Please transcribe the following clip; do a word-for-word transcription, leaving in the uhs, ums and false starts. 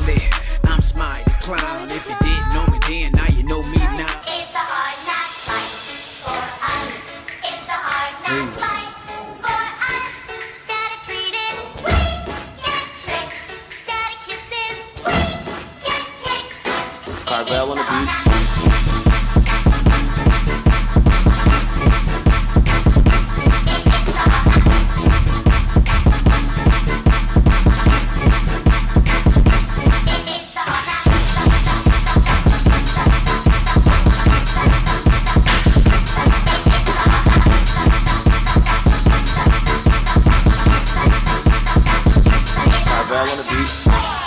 Smiley, I'm Smiley the clown. If you didn't know me then, now you know me now. It's the hard knock life for us. It's the hard knock life for us. Static treated, we get tricked. Static kisses, we get kicked. Carvel on the beat. On the beat.